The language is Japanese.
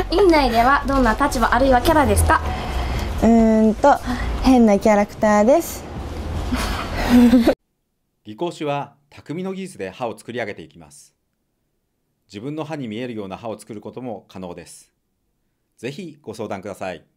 院内ではどんな立場あるいはキャラですか？ 変なキャラクターです。 技工士は匠の技術で歯を作り上げていきます。自分の歯に見えるような歯を作ることも可能です。ぜひご相談ください。